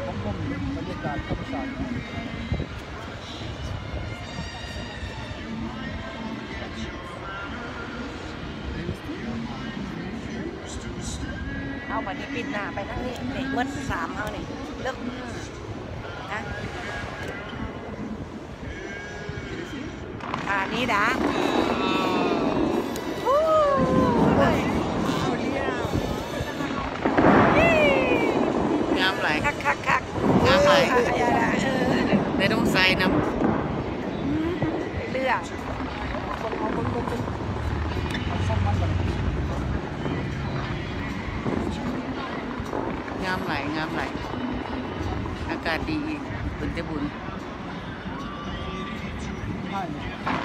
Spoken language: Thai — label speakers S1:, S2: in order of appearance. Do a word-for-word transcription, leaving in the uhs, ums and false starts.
S1: ร่มบรรยากาศธรรมชาติ
S2: เอามาที่ปิดหน้าไปทั้งนี้นี่เมื่อสามเอานี่เลิกนะอ่านี้ด่างามไหลคักคักคักงามไหลได้ต้องใส่น้ำเลือกงามไหลงามไหลอากาศดีอีกบุญจะบุญ